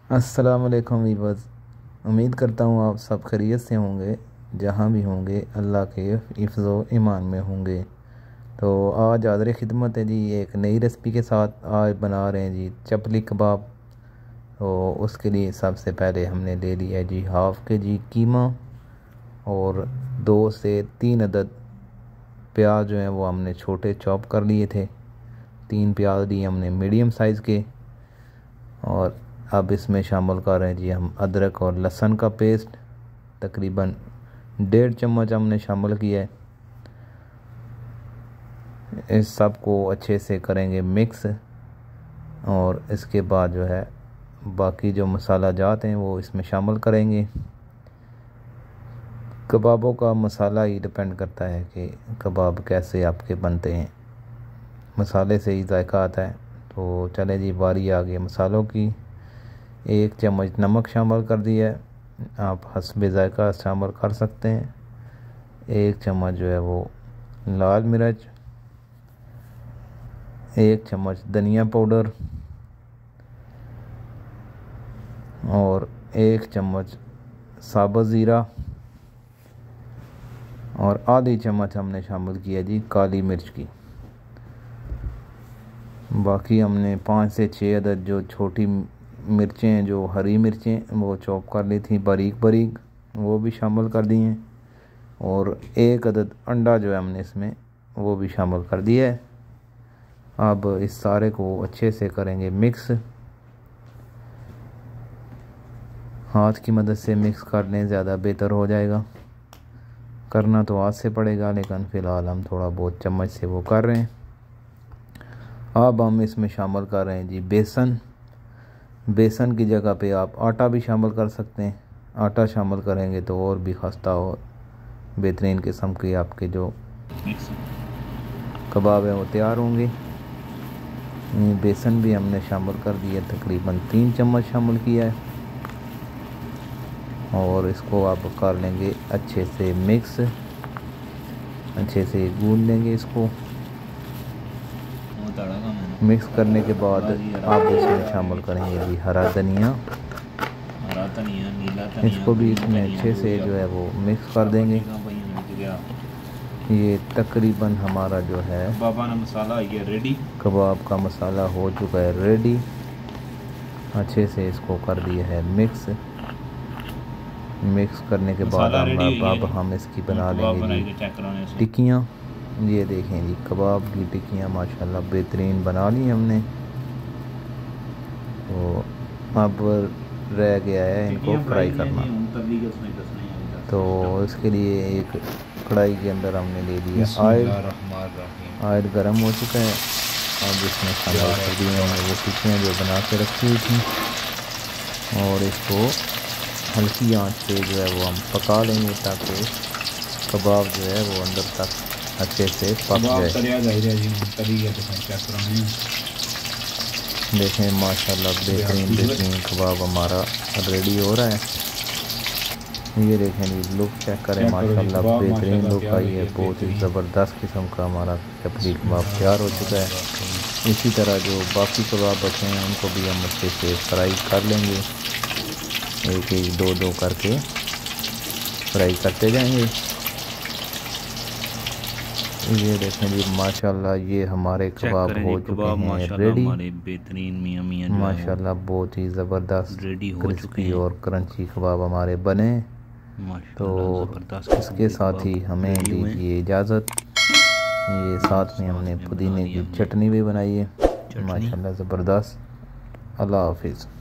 अस्सलाम वालेकुम वीवर्स। उम्मीद करता हूँ आप सब खैरियत से होंगे, जहाँ भी होंगे अल्लाह के हिफ्ज़ो ईमान में होंगे। तो आज हाज़िर खिदमत है जी एक नई रेसिपी के साथ। आज बना रहे हैं जी चपली कबाब। तो उसके लिए सबसे पहले हमने ले लिया है जी हाफ़ के जी कीमा और 2 से 3 अदद प्याज जो हैं वो हमने छोटे चॉप कर लिए थे। 3 प्याज लिए हमने मीडियम साइज़ के। और अब इसमें शामिल कर रहे हैं जी हम अदरक और लहसुन का पेस्ट, तकरीबन 1.5 चम्मच हमने शामिल किया है। इस सब को अच्छे से करेंगे मिक्स और इसके बाद जो है बाकी जो मसाला जात हैं वो इसमें शामिल करेंगे। कबाबों का मसाला ही डिपेंड करता है कि कबाब कैसे आपके बनते हैं, मसाले से ही जायका आता है। तो चले जी बारी आ गई मसालों की। 1 चम्मच नमक शामिल कर दिया है, आप हस्बे जायका शामिल कर सकते हैं। 1 चम्मच जो है वो लाल मिर्च, 1 चम्मच धनिया पाउडर और 1 चम्मच साबुत ज़ीरा और आधी चम्मच हमने शामिल किया जी काली मिर्च की। बाकी हमने 5 से 6 अदद जो छोटी मिर्चें हैं, जो हरी मिर्चें, वो चॉप कर ली थी बारीक बारीक, वो भी शामिल कर दी हैं। और 1 अदद अंडा जो है हमने इसमें वो भी शामिल कर दिया है। अब इस सारे को अच्छे से करेंगे मिक्स। हाथ की मदद से मिक्स कर लें, ज़्यादा बेहतर हो जाएगा। करना तो हाथ से पड़ेगा, लेकिन फ़िलहाल हम थोड़ा बहुत चम्मच से वो कर रहे हैं। अब हम इसमें शामिल कर रहे हैं जी बेसन। बेसन की जगह पे आप आटा भी शामिल कर सकते हैं। आटा शामिल करेंगे तो और भी खस्ता और बेहतरीन किस्म के आपके जो कबाब हैं वो तैयार होंगे। बेसन भी हमने शामिल कर दिया, तकरीबन 3 चम्मच शामिल किया है। और इसको आप कर लेंगे अच्छे से मिक्स, अच्छे से गूंद लेंगे इसको। मिक्स करने के बाद आप इसमें शामिल करेंगे जी हरा धनिया, इसको भी इसमें अच्छे से जो है वो मिक्स कर देंगे। ये तकरीबन हमारा जो है कबाब का मसाला हो चुका है रेडी। अच्छे से इसको कर दिया है मिक्स। मिक्स करने के बाद अब हम इसकी बना लेंगे जी टिक्कियाँ। ये देखें जी कबाब की टिक्कियाँ माशाल्लाह बेहतरीन बना ली हमने। तो अब रह गया है इनको फ्राई करना। तो इसके लिए एक कढ़ाई के अंदर हमने ले लिया ऑयल। ऑयल गर्म हो चुका है। अब इसमें शामिल कर दिए हमने वो टिक्कियाँ जो बना के रखी हुई थी और इसको हल्की आंच पे जो है वो हम पका लेंगे ताकि कबाब जो है वो अंदर तक अच्छे से पक जाए। देखें माशाल्लाह बेहतरीन कबाब हमारा रेडी हो रहा है। ये देखें जी लुक चेक करें, माशाल्लाह बेहतरीन लुक आई है। बहुत ही ज़बरदस्त किस्म का हमारा चपली कबाब तैयार हो चुका है। इसी तरह जो बाकी कबाब बचे हैं उनको भी हम अच्छे से फ्राई कर लेंगे, एक एक दो दो करके फ्राई करते जाएंगे। ये देखें जी माशाल्लाह ये हमारे कबाब हो चुके हैं रेडी। बेहतरीन माशाल्लाह बहुत ही ज़बरदस्त क्रिस्पी और क्रंची कबाब हमारे बने। तो इसके साथ ही हमें दीजिए इजाज़त। ये साथ में हमने पुदीने की चटनी भी बनाई है, माशाल्लाह ज़बरदस्त। अल्लाह हाफिज़।